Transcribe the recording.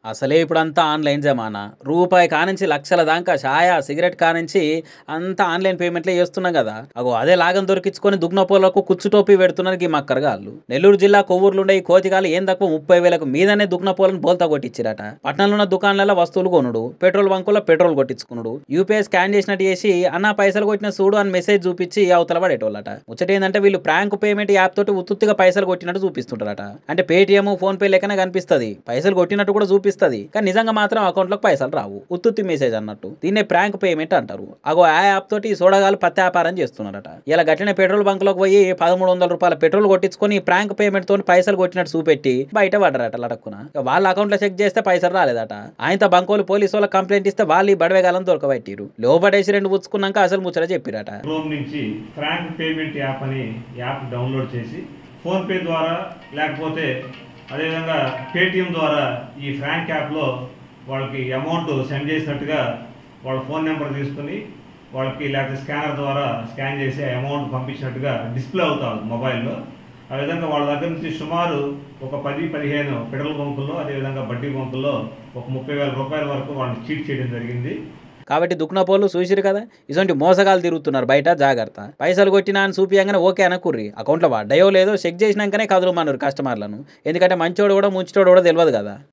అసలే ఇప్పుడంతా ఆన్‌లైన్ జమానా. రూపాయి కానించి లక్షల దాంకా చాయ, సిగరెట్ కానించి అంతా ఆన్‌లైన్ పేమెంట్‌లే చేస్తున్నాం గదా! అగో అదే లాగం దొరికించుకొని దుగ్నపోలకు కుచ్చు టోపీ పెడుతున్నారు గీ మక్కరగాళ్ళు. నెల్లూరు జిల్లా కొవ్వూరులుండే ఈ కోతిగాళ్ళు ఏం తక్కువ 30,000కు మీదనే దుగ్నపోలను బోల్తా కొట్టిచ్చిరట. పట్నంలో ఉన్న దుకాణాలలో వస్తువులు కొనుడు, పెట్రోల్ బంకుల్లో పెట్రోల్ కొట్టించుకునుడు, యూపీఐ స్కాన్ చేసినట్టు చేసి అన్నా పైసలు కొట్టిన చూడు అని మెసేజ్ చూపించి అవతల పడేటోళ్ళట. ముచ్చటేందంటే వీళ్ళు ప్రాంక్ పేమెంట్ యాప్ తోటి ఉత్తుత్తిగా పైసలు కొట్టినట్టు చూపిస్తుంటారట. అంటే పేటీఎం, ఫోన్ పే లెక్కనే కనిపిస్తది. పైసలు కొట్టినట్టు కూడా చూపిస్తది. కానీ నిజంగా మాత్రం అకౌంట్లోకి పైసలు రావు. ఉత్తుత్తి మెసేజ్ అన్నట్టు. దీన్నే ప్రాంక్ పేమెంట్ అంటారు. అగో ఆ యాప్ తోటి ఈ సోడగాలు పత్తి వ్యాపారం చేస్తున్నారట. ఇలా గట్టిన పెట్రోల్ బంక్ లోకి పోయి రూ. 1,300 పెట్రోల్ కొట్టించుకొని ప్రాంక్ పేమెంట్ తోని పైసలు కొట్టినట్టు చూపెట్టి బయట పడ్డారట లటక్కున. వాళ్ళ అకౌంట్ లో చెక్ చేస్తే పైసలు రాలేదట. ఆయనతో బంకోలు పోలీసు వాళ్ళకి కంప్లైంట్ ఇస్తే వాళ్ళు ఈ బడవేగాలను దొరకబట్టిరు. లోపడేసి 2 పుచ్చుకున్నాక అసలు ముచ్చట చెప్పిరట. క్రోమ్ నుంచి ఫ్రాంక్ పేమెంట్ యాప్ అని యాప్ డౌన్లోడ్ చేసి ఫోన్పే ద్వారా లేకపోతే అదేవిధంగా పేటిఎం ద్వారా ఈ ఫ్రాంక్ యాప్లో వాళ్ళకి అమౌంట్ సెండ్ చేసినట్టుగా వాళ్ళ ఫోన్ నెంబర్ తీసుకుని వాళ్ళకి లేకపోతే స్కానర్ ద్వారా స్కాన్ చేసి అమౌంట్ పంపించినట్టుగా డిస్ప్లే అవుతుంది మొబైల్లో. ఆ విధంగా వాళ్ళ దగ్గర నుంచి సుమారు ఒక 10-15 పెట్రోల్ బంకుల్లో అదేవిధంగా బడ్డీ బంకుల్లో ఒక 30,000 రూపాయల వరకు వాళ్ళని చీట్ చేయడం జరిగింది. కాబట్టి దుక్నపోళ్ళు చూసిరు కదా, ఇటువంటి మోసగాలు తిరుగుతున్నారు బయట, జాగ్రత్త. పైసలు కొట్టినా అని చూపియంగానే ఓకే అనకుర్రి. అకౌంట్లో పడ్డాయో లేదో చెక్ చేసినాకనే కదులుమన్నారు కస్టమర్లను. ఎందుకంటే మంచోడు కూడా ముంచోడు కూడా తెలియదు కదా.